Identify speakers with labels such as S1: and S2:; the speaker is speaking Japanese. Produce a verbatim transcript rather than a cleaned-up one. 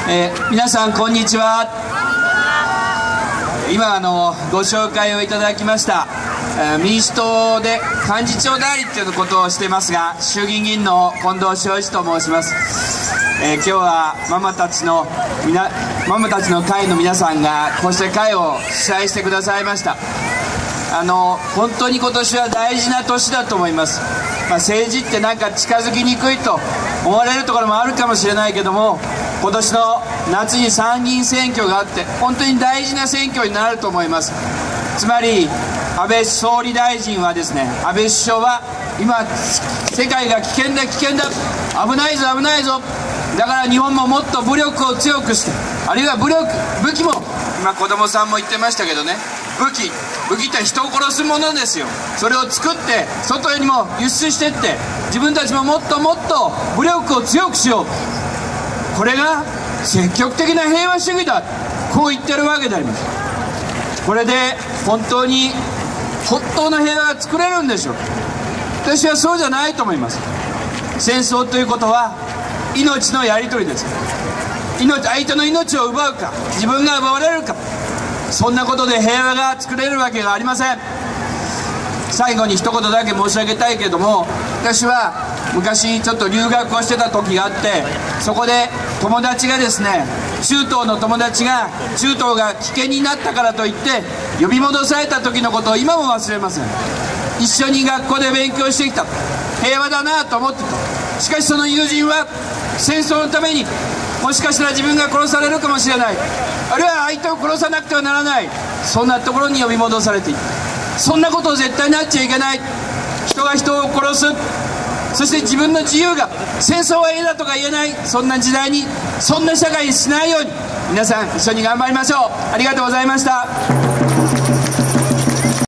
S1: えー、皆さんこんにちは。今あのご紹介をいただきました、えー、民主党で幹事長代理ということをしていますが、衆議院議員の近藤昭一と申します。えー、今日はママたちのみなママたちの会の皆さんがこうした会を主催してくださいました。あの本当に今年は大事な年だと思います。まあ、政治ってなんか近づきにくいと思われるところもあるかもしれないけども、今年の夏に参議院選挙があって本当に大事な選挙になると思います。つまり安倍総理大臣はですね、安倍首相は今世界が危険だ危険だ、危ないぞ危ないぞ、だから日本ももっと武力を強くして、あるいは武力武器も、今子供さんも言ってましたけどね、武器武器って人を殺すものですよ。それを作って外にも輸出していって、自分たちももっともっと武力を強くしよう、これが積極的な平和主義だ、こう言ってるわけであります。これで本当に本当の平和が作れるんでしょうか。私はそうじゃないと思います。戦争ということは命のやり取りです。命相手の命を奪うか自分が奪われるか、そんなことで平和が作れるわけがありません。最後に一言だけ申し上げたいけども、私は昔ちょっと留学をしてた時があって、そこで友達がですね、中東の友達が中東が危険になったからといって呼び戻された時のことを今も忘れません。一緒に学校で勉強してきた、平和だなと思ってた。しかしその友人は戦争のためにもしかしたら自分が殺されるかもしれない、あるいは相手を殺さなくてはならない、そんなところに呼び戻されていった。そんなことを絶対になっちゃいけない。人が人を殺す、そして自分の自由が、戦争は嫌だとか言えない、そんな時代に、そんな社会にしないように皆さん一緒に頑張りましょう。ありがとうございました。